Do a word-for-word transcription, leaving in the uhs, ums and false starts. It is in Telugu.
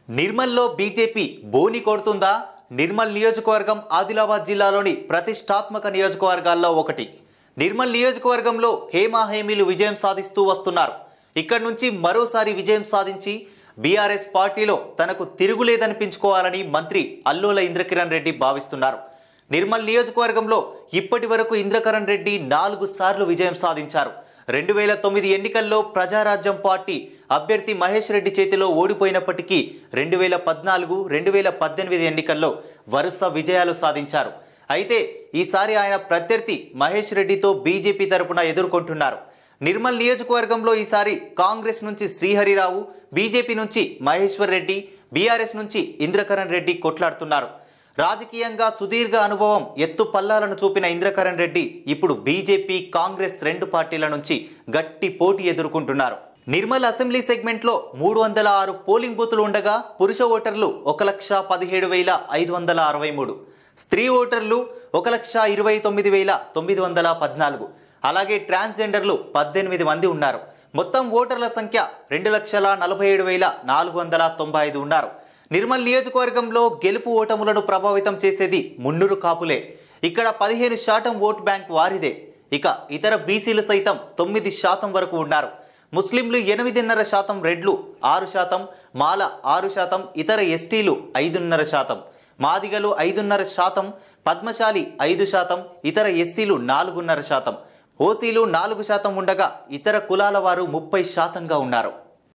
నిర్మల్లో బీజేపీ బోని కొడుతుందా? నిర్మల్ నియోజకవర్గం ఆదిలాబాద్ జిల్లాలోని ప్రతిష్టాత్మక నియోజకవర్గాల్లో ఒకటి. నిర్మల్ నియోజకవర్గంలో హేమా హేమీలు విజయం సాధిస్తూ వస్తున్నారు. ఇక్కడ నుంచి మరోసారి విజయం సాధించి బీఆర్ఎస్ పార్టీలో తనకు తిరుగులేదనిపించుకోవాలని మంత్రి అల్లోల ఇంద్రకరణ్ రెడ్డి భావిస్తున్నారు. నిర్మల్ నియోజకవర్గంలో ఇప్పటి వరకు ఇంద్రకరణ్ రెడ్డి నాలుగు సార్లు విజయం సాధించారు. రెండు వేల తొమ్మిది ఎన్నికల్లో ప్రజారాజ్యం పార్టీ అభ్యర్థి మహేష్ రెడ్డి చేతిలో ఓడిపోయినప్పటికీ రెండు వేల పద్నాలుగు రెండు వేల పద్దెనిమిది ఎన్నికల్లో వరుస విజయాలు సాధించారు. అయితే ఈసారి ఆయన ప్రత్యర్థి మహేష్ రెడ్డితో బీజేపీ తరపున ఎదుర్కొంటున్నారు. నిర్మల్ నియోజకవర్గంలో ఈసారి కాంగ్రెస్ నుంచి శ్రీహరిరావు, బీజేపీ నుంచి మహేశ్వర్ రెడ్డి, బీఆర్ఎస్ నుంచి ఇంద్రకరణ్ రెడ్డి కొట్లాడుతున్నారు. రాజకీయంగా సుదీర్ఘ అనుభవం, ఎత్తు పల్లాలను చూపిన ఇంద్రకరణ్ రెడ్డి ఇప్పుడు బీజేపీ, కాంగ్రెస్ రెండు పార్టీల నుంచి గట్టి పోటీ ఎదుర్కొంటున్నారు. నిర్మల్ అసెంబ్లీ సెగ్మెంట్లో మూడు వందల ఆరు పోలింగ్ బూతులు ఉండగా పురుష ఓటర్లు ఒక లక్ష పదిహేడు వేల ఐదు వందల అరవై మూడు, స్త్రీ ఓటర్లు ఒక లక్ష ఇరవై తొమ్మిది వేల తొమ్మిది వందల పద్నాలుగు, అలాగే ట్రాన్స్జెండర్లు పద్దెనిమిది మంది ఉన్నారు. మొత్తం ఓటర్ల సంఖ్య రెండు లక్షల నలభై ఏడు వేల నాలుగు వందల తొంభై ఐదు ఉన్నారు. నిర్మల్ నియోజకవర్గంలో గెలుపు ఓటములను ప్రభావితం చేసేది మున్నూరు కాపులే. ఇక్కడ పదిహేను శాతం ఓట్ బ్యాంక్ వారిదే. ఇక ఇతర బీసీలు సైతం తొమ్మిది శాతం వరకు ఉన్నారు. ముస్లింలు ఎనిమిదిన్నర శాతం, రెడ్లు ఆరు శాతం, మాల ఆరు శాతం, ఇతర ఎస్టీలు ఐదున్నర శాతం, మాదిగలు ఐదున్నర శాతం, పద్మశాలి ఐదు శాతం, ఇతర ఎస్సీలు నాలుగున్నర శాతం, ఓసీలు నాలుగు శాతం ఉండగా ఇతర కులాల వారు ముప్పై శాతంగా ఉన్నారు.